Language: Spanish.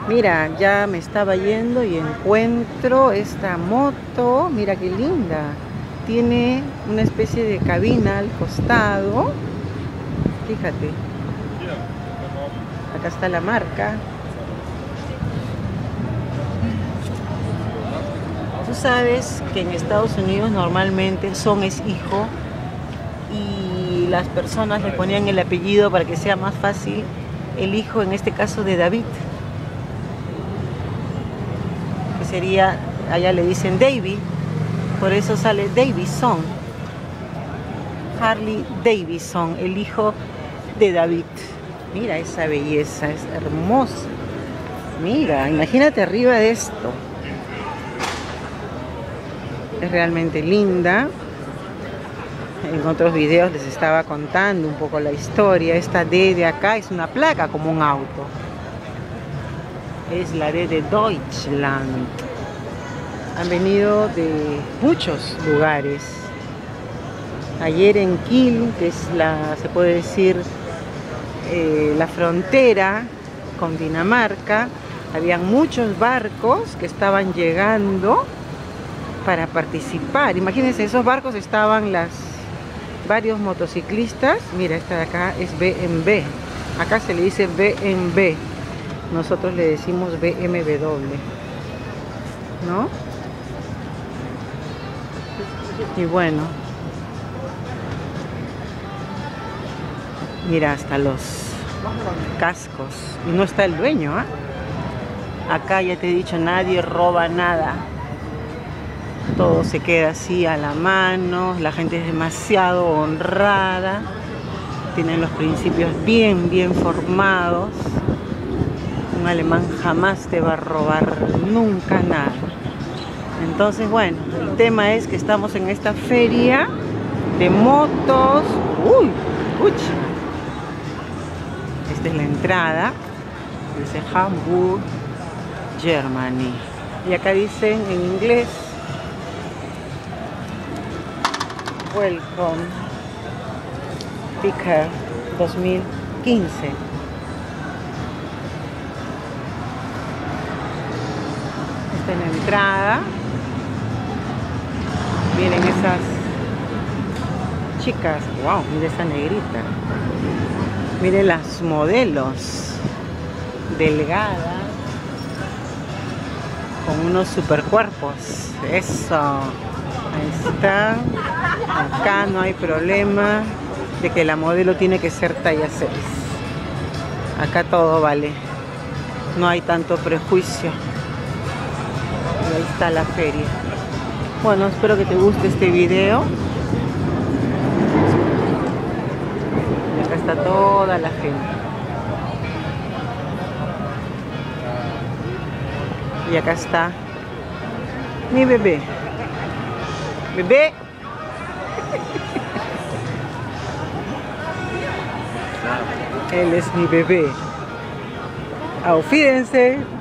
Mira, ya me estaba yendo y encuentro esta moto. Mira qué linda. Tiene una especie de cabina al costado. Fíjate, acá está la marca. Tú sabes que en Estados Unidos normalmente Son es hijo y las personas le ponían el apellido para que sea más fácil. El hijo, en este caso, de David, que sería, allá le dicen David, por eso sale Davidson. Harley Davidson, el hijo de David. Mira esa belleza, es hermosa. Mira, imagínate arriba de esto. Es realmente linda. En otros videos les estaba contando un poco la historia. Esta D de acá es una placa como un auto. Es la D de Deutschland. Han venido de muchos lugares. Ayer en Kiel, que es se puede decir, la frontera con Dinamarca, habían muchos barcos que estaban llegando para participar. Imagínense, esos barcos estaban varios motociclistas. Mira, esta de acá es BMW. Acá se le dice BMW. Nosotros le decimos BMW, ¿no? Y bueno, mira, hasta los cascos. Y no está el dueño, ¿ah? Acá ya te he dicho, nadie roba nada. Todo se queda así a la mano. La gente es demasiado honrada. Tienen los principios bien formados. Un alemán jamás te va a robar nunca nada. Entonces, bueno, el tema es que estamos en esta feria de motos. ¡Uy! ¡Uy! Esta es la entrada. Dice Hamburg, Germany. Y acá dicen en inglés: Welcome, Picker 2015. Esta es la entrada. Miren esas chicas. Wow, mira esa negrita. Miren las modelos delgadas con unos super cuerpos. Eso. Ahí está. Acá no hay problema de que la modelo tiene que ser talla 6. Acá todo vale. No hay tanto prejuicio. Y ahí está la feria. Bueno, espero que te guste este video. Y acá está toda la gente. Y acá está mi bebé. Bebé. Él es mi bebé. Auf Wiedersehen.